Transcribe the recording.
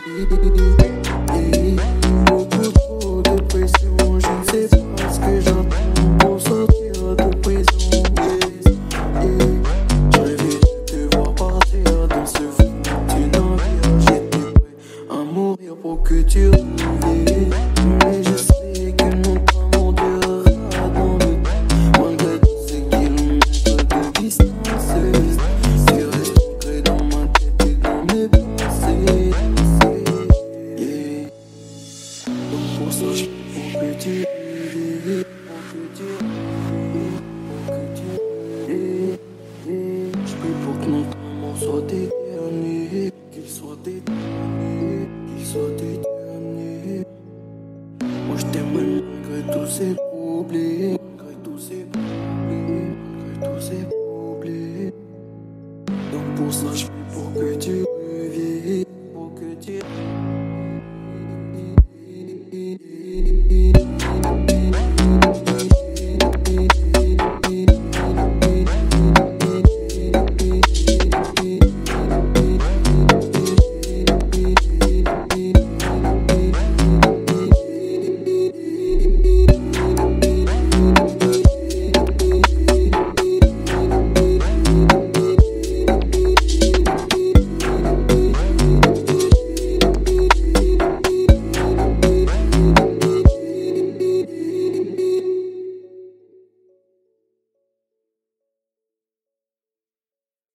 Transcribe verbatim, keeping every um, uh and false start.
Beaucoup trop de pression, je ne sais pas ce que j'attends pour sortir de prison. J'avais de te voir partir dans ce foutu navire. J'étais prêt à mourir pour que tu reviennes. Mais je sais que mon amour durera dans le temps. Malgré tous ces kilomètres de distance, tu restes ancré dans ma tête et dans mes pensées. Yeah. Donc pour ça, je prie pour que tu reviennes, pour que tu reviennes, pour que tu reviennes. Je prie pour que notre amour soit éternel, qu'il soit éternel, qu'il soit éternel. Moi je t'aime malgré tous ces problèmes, malgré tous ces problèmes, malgré tous ces problèmes. Donc pour ça je prie pour que tu reviennes, pour que tu reviennes.